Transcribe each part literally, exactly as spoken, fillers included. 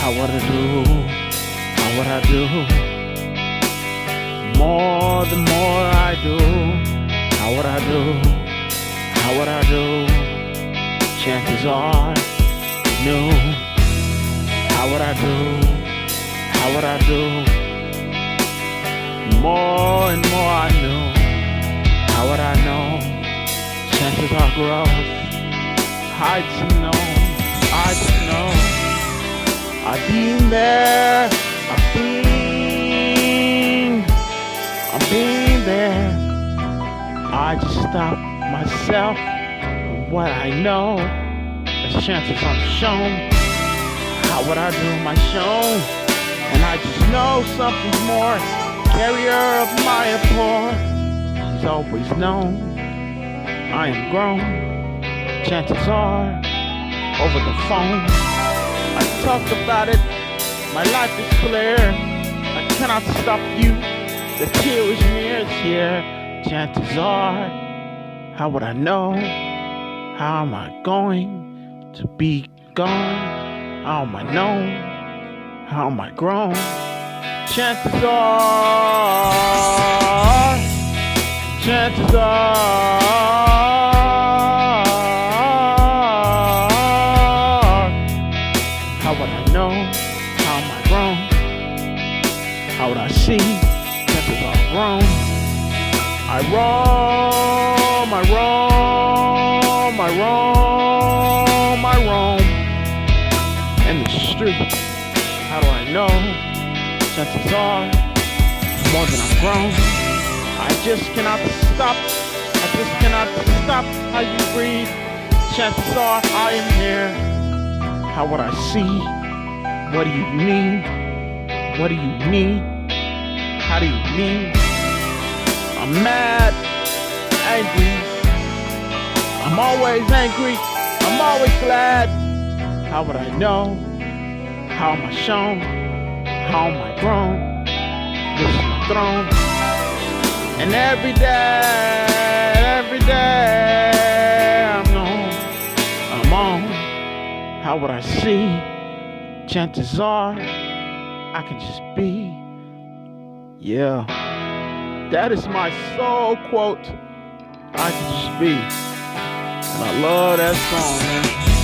How would I do? How would I do? More the more I do. How would I do? How would I do? Chances are no. How would I do? How would I do? More and more I knew. How would I know? Chances are growth. I just know. I just know. I've been there. I've been. I've been there. I just stop myself from what I know. There's chances I'm shown. How would I do my show? And I just know something's more. Carrier of my abhor. She's always known I am grown. Chances are over the phone I talk about it. My life is clear. I cannot stop you. The tear is near, it's here. Chances are, how would I know? How am I going to be gone? How am I known? How am I grown? Chances are, chances are, how would I know? How am I grown? How would I see? Chances are grown. I roam, I roam, I roam, I roam in the street. How do I know? Chances are more than I'm grown. I just cannot stop. I just cannot stop how you breathe. Chances are I am here. How would I see? What do you mean? What do you mean? How do you mean? I'm mad, angry. I'm always angry. I'm always glad. How would I know? How am I shown? How am I grown? This is my throne. And every day, every day I'm on, I'm on. How would I see? Chances are I can just be. Yeah, that is my soul quote. I can just be. And I love that song, man.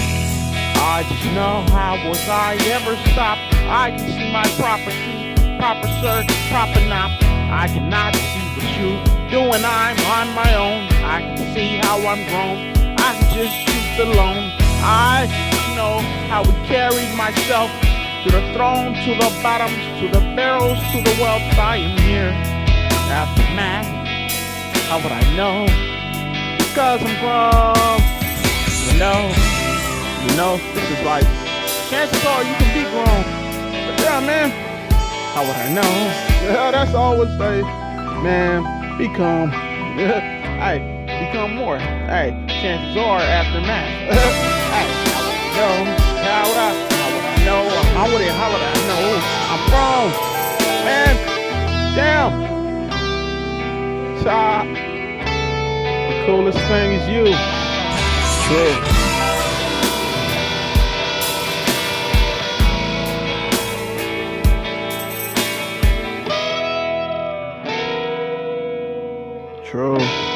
I just know how was I ever stopped. I can see my property, proper shirt, proper knot. I cannot see what you doing, I'm on my own. I can see how I'm grown. I can just shoot alone. I know how we carried myself to the throne, to the bottoms, to the barrels, to the wealth. I am here. Aftermath. How would I know? Because I'm grown. You know, you know, this is life. Chances are you can be grown. But yeah, man, how would I know? Yeah, that's always say, man, become. Hey, become more. Hey, chances are aftermath. Hey, how would I know? How would I? How would I know? How would I? How would I know? I'm grown, man. Damn. Top. The coolest thing is you. True. True.